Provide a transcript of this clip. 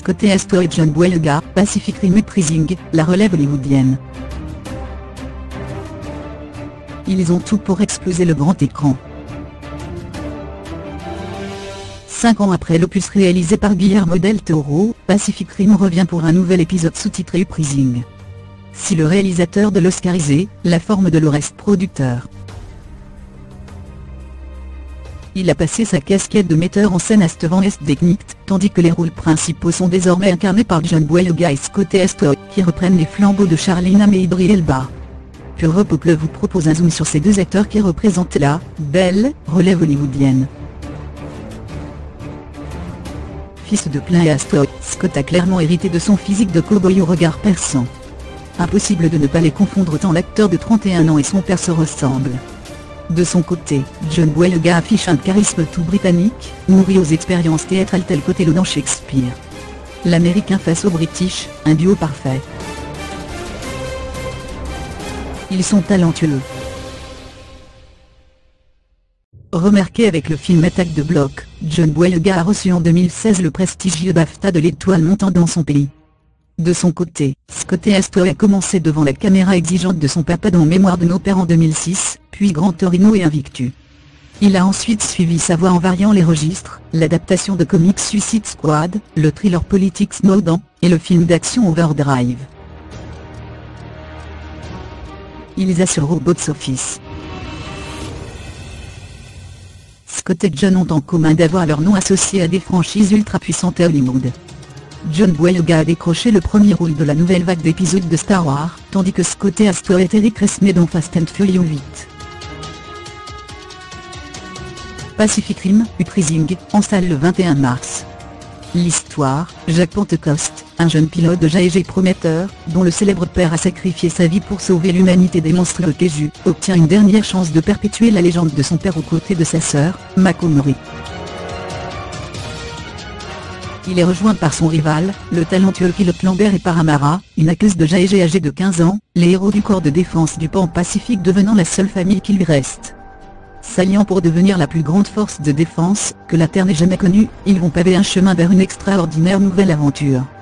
Scott Astor et John Boyega, Pacific Rim Uprising, la relève hollywoodienne. Ils ont tout pour exploser le grand écran. 5 ans après l'opus réalisé par Guillermo del Toro, Pacific Rim revient pour un nouvel épisode sous-titré Uprising. Si le réalisateur de l'Oscarisé, la forme de le reste producteur. Il a passé sa casquette de metteur en scène à Steven Desnicht, tandis que les rôles principaux sont désormais incarnés par John Boyega et Scott Astor, qui reprennent les flambeaux de Charlie Hunnam et Idris Elba. Pure Repeuple vous propose un zoom sur ces deux acteurs qui représentent la belle relève hollywoodienne. Fils de Clint Astor, Scott a clairement hérité de son physique de cow-boy au regard perçant. Impossible de ne pas les confondre tant l'acteur de 31 ans et son père se ressemblent. De son côté, John Boyega affiche un charisme tout britannique, nourri aux expériences théâtrales telles qu'Othello dans Shakespeare. L'américain face au british, un duo parfait. Ils sont talentueux. Remarqué avec le film Attaque de bloc, John Boyega a reçu en 2016 le prestigieux BAFTA de l'étoile montante dans son pays. De son côté, Scott Astor a commencé devant la caméra exigeante de son papa dans Mémoire de nos pères en 2006, puis Gran Torino et Invictus. Il a ensuite suivi sa voie en variant les registres, l'adaptation de comics Suicide Squad, le thriller politique Snowden, et le film d'action Overdrive. Ils assurent au box office. Scott et John ont en commun d'avoir leur nom associé à des franchises ultra puissantes à Hollywood. John Boyega a décroché le premier rôle de la nouvelle vague d'épisodes de Star Wars, tandis que Scott Astor est Eric Resnick dans Fast and Furious 8. Pacific Rim Uprising, en salle le 21 mars. L'histoire, Jack Pentecost, un jeune pilote de jet prometteur, dont le célèbre père a sacrifié sa vie pour sauver l'humanité des monstres de Kaiju, obtient une dernière chance de perpétuer la légende de son père aux côtés de sa sœur, Mako Mori. Il est rejoint par son rival, le talentueux pilote Lambert et par Amara, une hackeuse de jet âgée de 15 ans, les héros du corps de défense du Pan Pacifique devenant la seule famille qui lui reste. S'alliant pour devenir la plus grande force de défense que la Terre n'ait jamais connue, ils vont paver un chemin vers une extraordinaire nouvelle aventure.